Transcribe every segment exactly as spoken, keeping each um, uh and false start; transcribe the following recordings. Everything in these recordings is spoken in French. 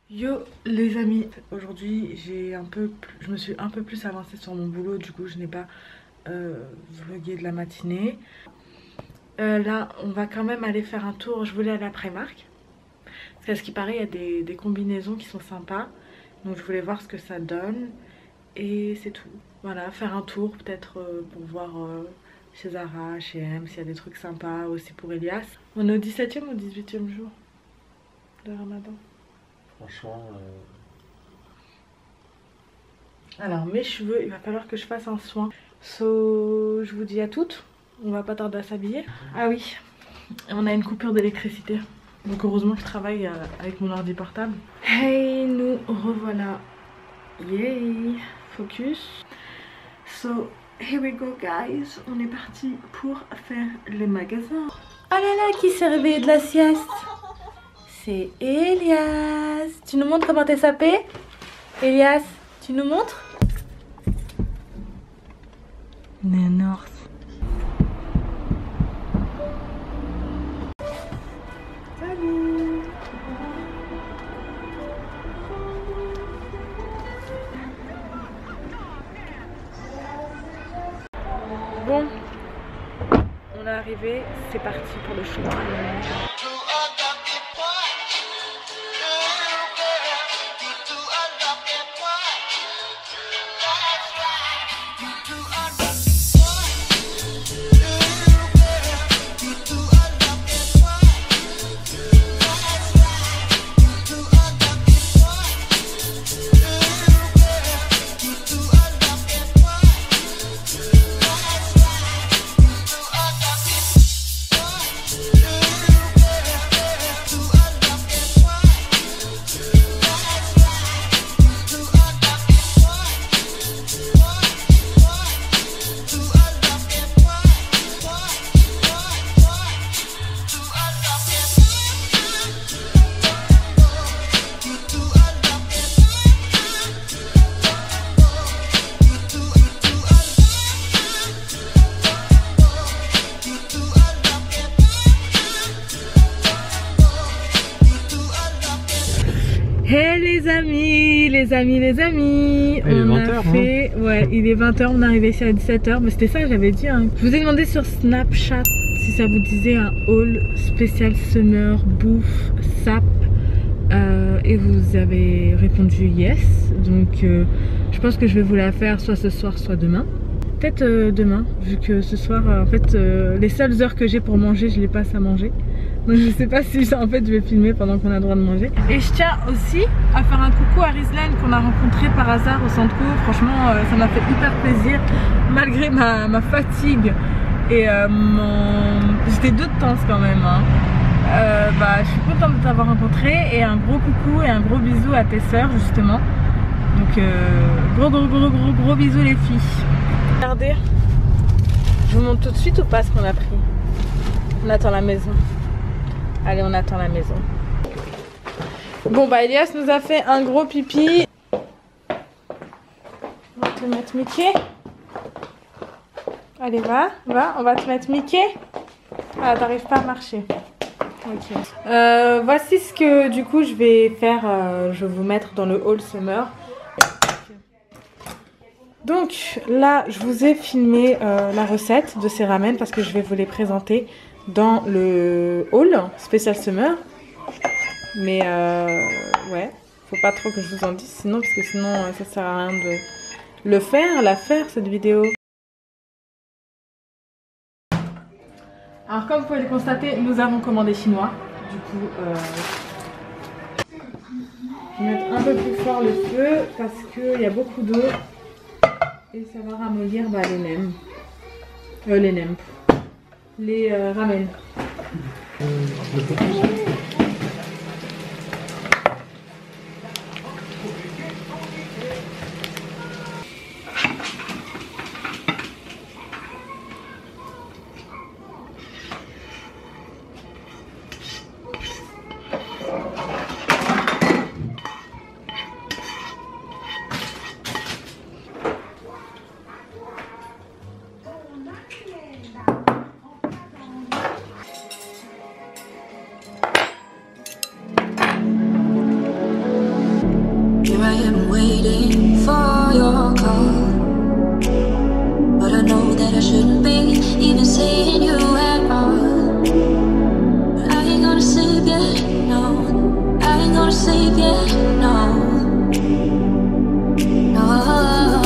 Yo les amis, aujourd'hui j'ai un peu, je me suis un peu plus avancée sur mon boulot, du coup je n'ai pas euh, vlogué de la matinée. Euh, là on va quand même aller faire un tour, je voulais aller à Primark. Parce qu'à ce qui paraît il y a des, des combinaisons qui sont sympas, donc je voulais voir ce que ça donne et c'est tout. Voilà, faire un tour peut-être euh, pour voir euh, chez Zara, H et M s'il y a des trucs sympas, aussi pour Elias. On est au dix-septième ou dix-huitième jour de Ramadan? Franchement... Euh... Alors mes cheveux, il va falloir que je fasse un soin. So, je vous dis à toutes, on va pas tarder à s'habiller. Ah oui, on a une coupure d'électricité. Donc heureusement que je travaille euh, avec mon ordi portable. Hey, nous revoilà. Yay, focus. So, here we go guys. On est parti pour faire les magasins. Oh là là, qui s'est réveillé de la sieste? C'est Elias. Tu nous montres comment t'es sapé? Elias, tu nous montres? Nénorth. Salut. Bon, on est arrivé, c'est parti pour le show. Hey les amis, les amis, les amis, il est on vingt a heures, fait, hein. Ouais, il est vingt heures, on est arrivé ici à dix-sept heures, mais c'était ça que j'avais dit, hein. Je vous ai demandé sur Snapchat si ça vous disait un haul spécial summer, bouffe, sap, euh, et vous avez répondu yes, donc euh, je pense que je vais vous la faire soit ce soir, soit demain. Peut-être euh, demain, vu que ce soir, euh, en fait, euh, les seules heures que j'ai pour manger, je les passe à manger. Donc je sais pas si en fait je vais filmer pendant qu'on a le droit de manger. Et je tiens aussi à faire un coucou à Rizlan qu'on a rencontré par hasard au centre co. Franchement euh, ça m'a fait hyper plaisir malgré ma, ma fatigue et euh, mon... j'étais deux de temps quand même hein. euh, bah, je suis contente de t'avoir rencontré et un gros coucou et un gros bisou à tes sœurs justement. Donc euh, gros gros gros gros gros bisous les filles. Regardez, je vous montre tout de suite ou pas ce qu'on a pris? On attend la maison. Allez, on attend la maison. Bon bah Elias nous a fait un gros pipi. On va te mettre Mickey. Allez va, va, on va te mettre Mickey. Ah t'arrives pas à marcher. Ok. Euh, voici ce que du coup je vais faire. Euh, je vais vous mettre dans le haul summer. Donc là je vous ai filmé euh, la recette de ces ramen parce que je vais vous les présenter dans le haul spécial summer. Mais euh, ouais, faut pas trop que je vous en dise sinon parce que sinon ça sert à rien de le faire, la faire cette vidéo. Alors comme vous pouvez le constater, nous avons commandé chinois. Du coup euh, je vais mettre un peu plus fort le feu parce qu'il y a beaucoup d'eau et ça va ramollir bah, les nems. Euh, les nems. Les euh, ramen. Here I am waiting for your call, but I know that I shouldn't be even seeing you at all. But I ain't gonna sleep yet, no. I ain't gonna sleep yet, no. No.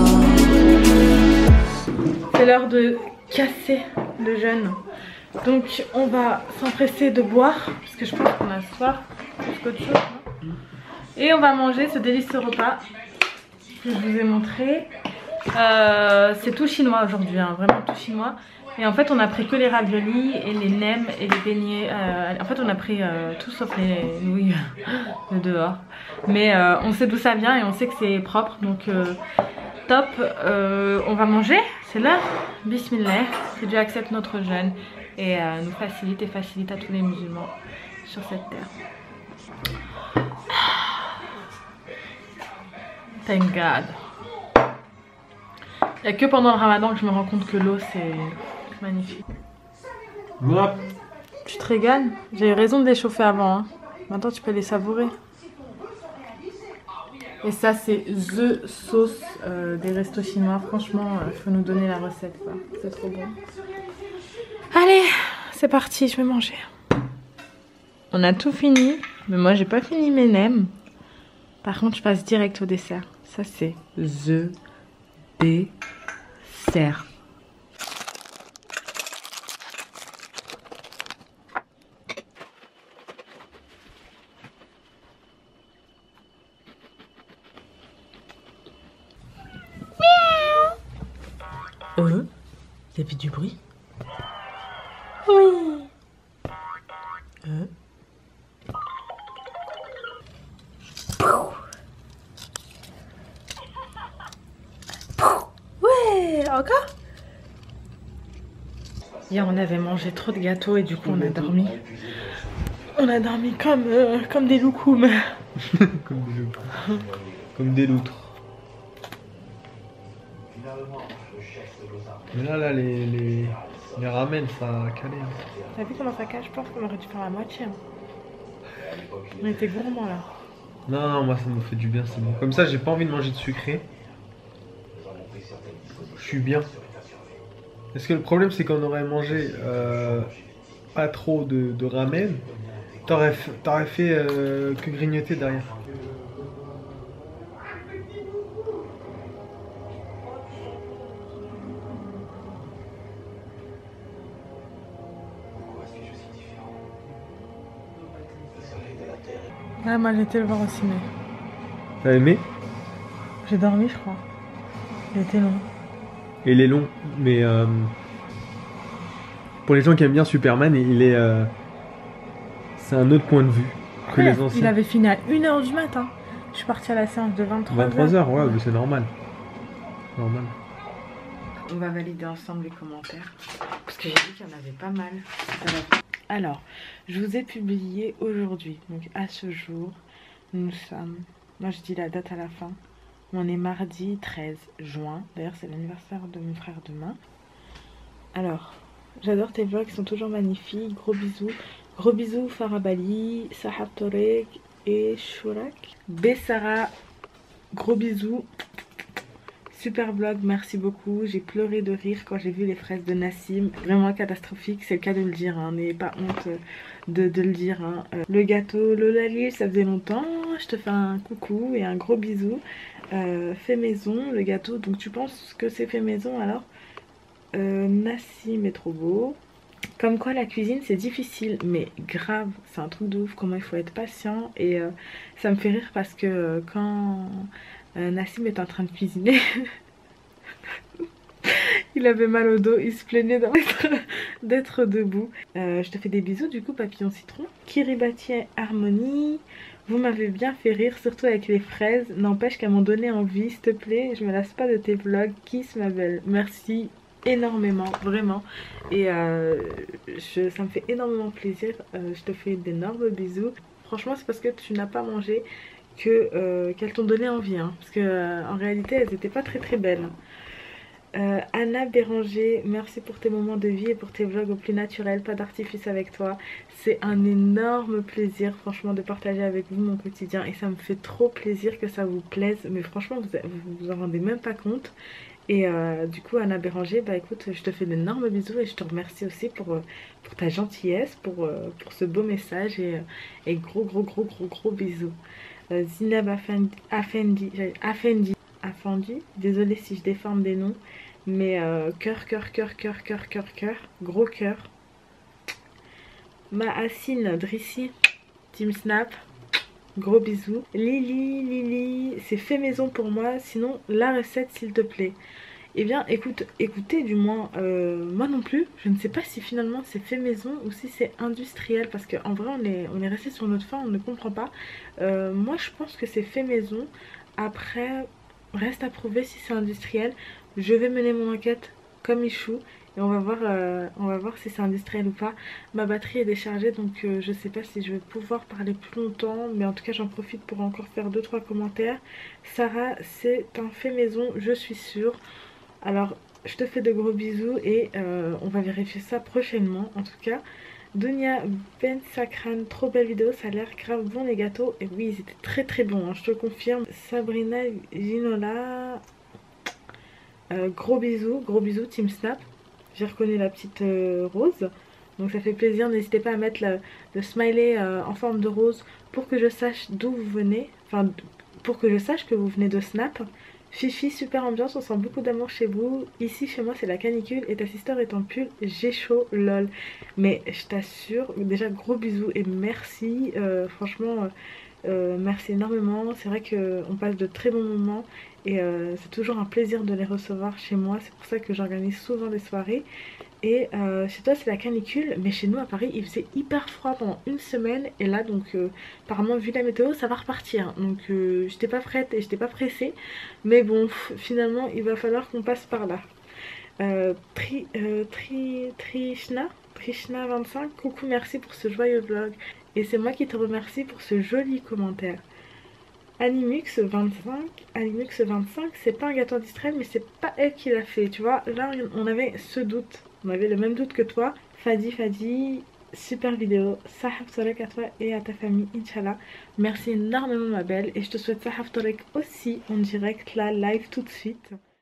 C'est l'heure de casser le jeûne. Donc on va s'empresser de boire, parce que je pense qu'on a soif plus qu'autre chose. Hein. Et on va manger ce délicieux repas que je vous ai montré. Euh, c'est tout chinois aujourd'hui, hein, vraiment tout chinois. Et en fait on a pris que les raviolis et les nems et les beignets. Euh, en fait on a pris euh, tout sauf les nouilles de dehors. Mais euh, on sait d'où ça vient et on sait que c'est propre. Donc euh, top, euh, on va manger, c'est l'heure. Bismillah, que Dieu accepte notre jeûne et euh, nous facilite et facilite à tous les musulmans sur cette terre. Thank God. Il n'y a que pendant le ramadan que je me rends compte que l'eau c'est magnifique. Ouais. Tu te régales? J'ai eu raison de les chauffer avant. Hein. Maintenant tu peux les savourer. Et ça c'est the sauce euh, des restos chinois. Franchement, il euh, faut nous donner la recette. C'est trop bon. Allez, c'est parti, je vais manger. On a tout fini. Mais moi j'ai pas fini mes nems. Par contre je passe direct au dessert. Ça c'est the dessert. Euh, il y avait du bruit? Oui. Euh. Ouais, encore? Hier on avait mangé trop de gâteaux et du coup on a dormi. On a dormi comme, euh, comme des loukoums. Comme des loutres. Comme des loutres. Mais là, là, les, les, les ramen, ça a calé. Hein. T'as vu comment ça cache? Je pense qu'on aurait dû faire la moitié. Hein. On était gourmands là. Non, non, moi ça me fait du bien, c'est bon. Comme ça, j'ai pas envie de manger de sucré. Je suis bien. Parce que le problème, c'est qu'on aurait mangé euh, pas trop de, de ramen. T'aurais fait euh, que grignoter derrière. Ouais, moi j'ai été le voir au ciné. T'as aimé? J'ai dormi, je crois. Il était long. Et il est long, mais euh, pour les gens qui aiment bien Superman, il est, euh, c'est un autre point de vue que Ouais, les anciens. il avait fini à une heure du matin. Je suis partie à la séance de vingt-trois heures. vingt-trois heures, ouais, mais c'est normal. Normal. On va valider ensemble les commentaires. Parce que j'ai vu qu'il y en avait pas mal. Alors, je vous ai publié aujourd'hui. Donc à ce jour, nous sommes... Moi je dis la date à la fin. On est mardi treize juin. D'ailleurs c'est l'anniversaire de mon frère demain. Alors, j'adore tes vlogs, ils sont toujours magnifiques. Gros bisous. Gros bisous Farabali, Sahab Torek et Shurak. Bessara, gros bisous. Super vlog, merci beaucoup. J'ai pleuré de rire quand j'ai vu les fraises de Nassim. Vraiment catastrophique, c'est le cas de le dire. Hein. N'ayez pas honte de, de le dire. Hein. Euh, le gâteau Lolali, ça faisait longtemps. Je te fais un coucou et un gros bisou. Euh, fait maison, le gâteau. Donc tu penses que c'est fait maison alors? euh, Nassim est trop beau. Comme quoi la cuisine c'est difficile, mais grave, c'est un truc de ouf. Comment il faut être patient. Et euh, ça me fait rire parce que euh, quand... Euh, Nassim est en train de cuisiner. Il avait mal au dos, il se plaignait d'être debout. Euh, je te fais des bisous du coup, papillon citron. Kiribati Harmonie, vous m'avez bien fait rire, surtout avec les fraises. N'empêche qu'elles m'ont donné envie, s'il te plaît. Je me lasse pas de tes vlogs. Kiss ma belle. Merci énormément, vraiment. Et euh, je, ça me fait énormément plaisir. Euh, je te fais d'énormes bisous. Franchement, c'est parce que tu n'as pas mangé que euh, qu'elles t'ont donné envie, hein, parce que euh, en réalité elles étaient pas très très belles. Euh, Anna Béranger, merci pour tes moments de vie et pour tes vlogs au plus naturel, pas d'artifice avec toi. C'est un énorme plaisir franchement de partager avec vous mon quotidien et ça me fait trop plaisir que ça vous plaise. Mais franchement vous vous, vous en rendez même pas compte. Et euh, du coup Anna Béranger, bah écoute, je te fais d'énormes bisous et je te remercie aussi pour, pour ta gentillesse, pour, pour ce beau message et, et gros gros gros gros gros bisous. Euh, Zineb Afendi, Afendi, Afendi, Afendi, désolée si je déforme des noms, mais euh, cœur, cœur, cœur, cœur, cœur, cœur, cœur, gros cœur. Mahassine Drissi, Team Snap, gros bisous. Lily, Lily, c'est fait maison pour moi, sinon la recette s'il te plaît. Eh bien écoute, écoutez du moins, euh, moi non plus, je ne sais pas si finalement c'est fait maison ou si c'est industriel, parce qu'en vrai on est, on est resté sur notre faim, on ne comprend pas. Euh, moi je pense que c'est fait maison, après reste à prouver si c'est industriel. Je vais mener mon enquête comme Michou et on va voir, euh, on va voir si c'est industriel ou pas. Ma batterie est déchargée donc euh, je sais pas si je vais pouvoir parler plus longtemps, mais en tout cas j'en profite pour encore faire deux trois commentaires. Sarah, c'est un fait maison, je suis sûre. Alors je te fais de gros bisous et euh, on va vérifier ça prochainement. En tout cas Dunia Ben Sakran, trop belle vidéo, ça a l'air grave bon les gâteaux. Et oui ils étaient très très bons, hein, je te confirme. Sabrina Ginola, euh, gros bisous, gros bisous Team Snap. J'ai reconnu la petite euh, rose, donc ça fait plaisir. N'hésitez pas à mettre le, le smiley euh, en forme de rose pour que je sache d'où vous venez, enfin pour que je sache que vous venez de Snap. Fifi, super ambiance, on sent beaucoup d'amour chez vous. Ici chez moi c'est la canicule et ta sister est en pull, j'ai chaud, lol. Mais je t'assure, déjà gros bisous et merci, euh, franchement euh, merci énormément. C'est vrai qu'on passe de très bons moments et euh, c'est toujours un plaisir de les recevoir chez moi. C'est pour ça que j'organise souvent des soirées. Et euh, chez toi c'est la canicule, mais chez nous à Paris il faisait hyper froid pendant une semaine. Et là donc euh, apparemment vu la météo ça va repartir. Donc euh, j'étais pas prête et j'étais pas pressée. Mais bon finalement il va falloir qu'on passe par là. euh, Tri, euh, Tri, Trishna, Trishna vingt-cinq, coucou, merci pour ce joyeux vlog. Et c'est moi qui te remercie pour ce joli commentaire. Animux vingt-cinq, Animux vingt-cinq, c'est pas un gâteau industriel mais c'est pas elle qui l'a fait, tu vois. Là on avait ce doute, on avait le même doute que toi. Fadi Fadi, super vidéo, Sahaf Torek à toi et à ta famille, Inch'Allah. Merci énormément ma belle et je te souhaite Sahaf Torek aussi en direct là, live tout de suite.